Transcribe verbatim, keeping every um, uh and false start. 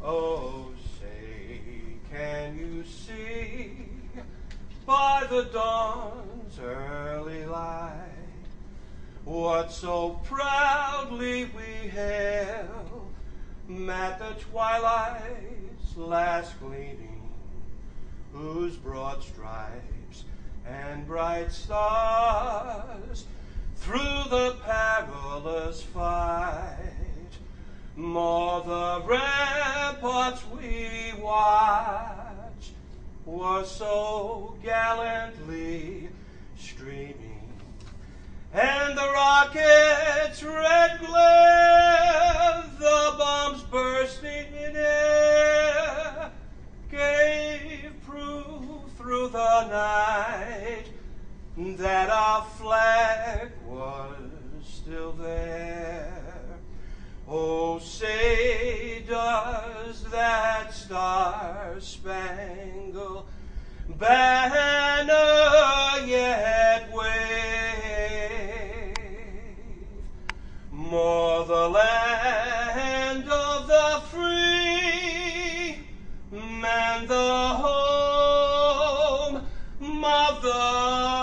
Oh, say, can you see by the dawn's early light what so proudly we hailed at the twilight's last gleaming, whose broad stripes and bright stars through the perilous fight more the ramparts we watch were so gallantly streaming, and the rocket's red glare, the bombs bursting in air, gave proof through the night that our flag was still there. Oh, say, does that star-spangled banner yet wave o'er the land of the free and the home of the